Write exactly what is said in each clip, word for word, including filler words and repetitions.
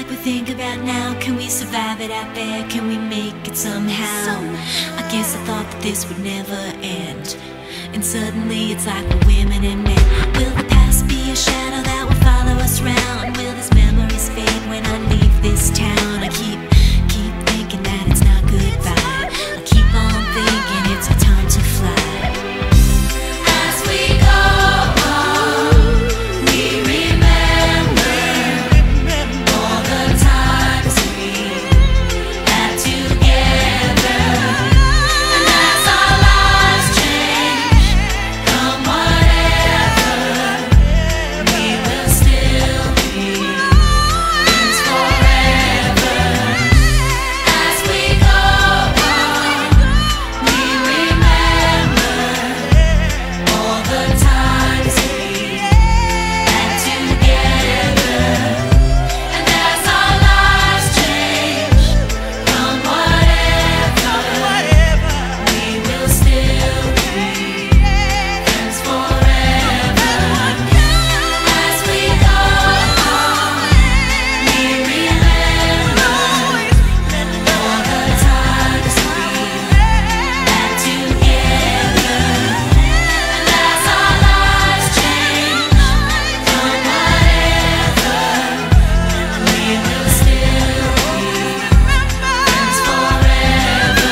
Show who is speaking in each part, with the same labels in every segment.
Speaker 1: we think about now? Can we survive it out there? Can we make it somehow? I guess I thought that this would never end, and suddenly it's like we're women and men. Will the past be a shadow that will follow us round? Will these memories fade when I leave this town? I keep, keep thinking that it's not goodbye. I keep on thinking it's our time to fly. As we go on, we remember all the times we had together. And as our lives change, come whatever, we will still be friends forever. As we go on, we remember all the times we had together. And as our lives change, come whatever, we will still be friends forever. As we go on, we remember all the times we had together. And as our lives change, come whatever, we will still be friends forever.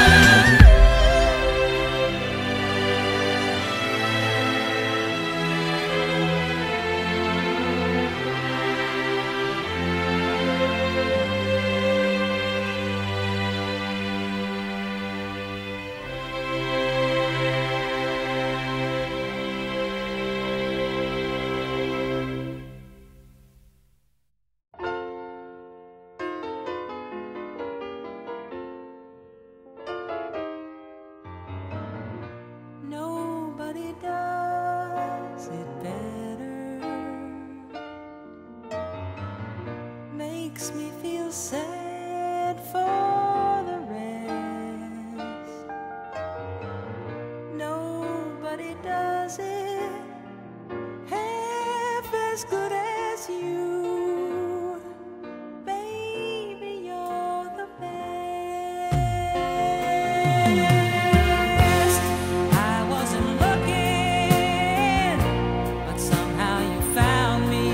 Speaker 1: Nobody does it better. Makes me feel sad for the rest. Nobody does it half as good as you. Baby, you're the best. I wasn't looking, but somehow you found me.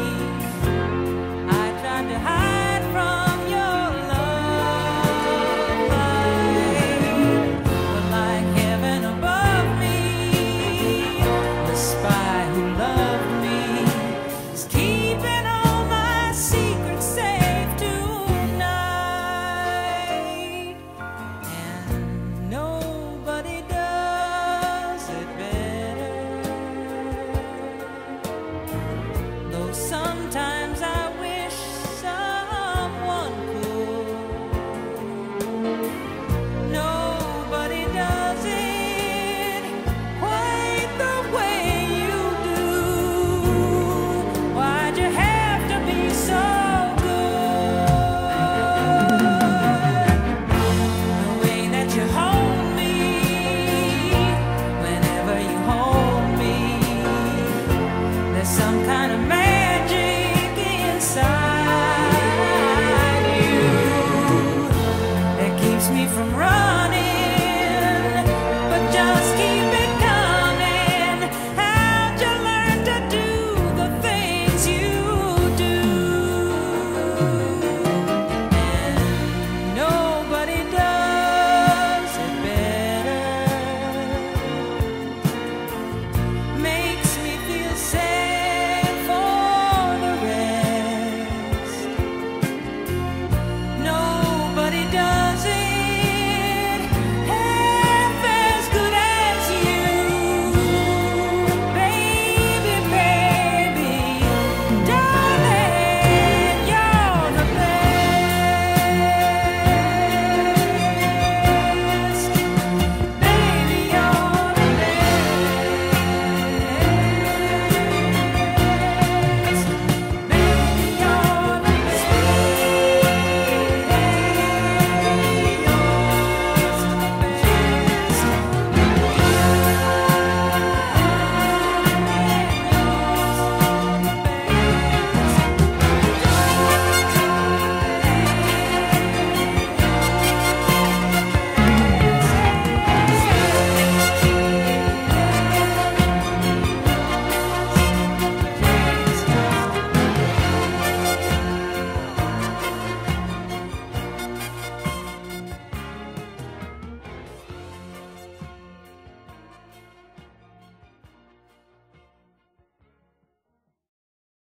Speaker 1: I tried to hide from your love light, but like heaven above me, the spy who loved me is keeping all my secrets safe tonight. And nobody does it better. Though sometimes I wish someone could. Nobody does it quite the way you do. Why'd you have to be so good? The way that you hold me, whenever you hold me, there's some kind of magic inside you that keeps me from running.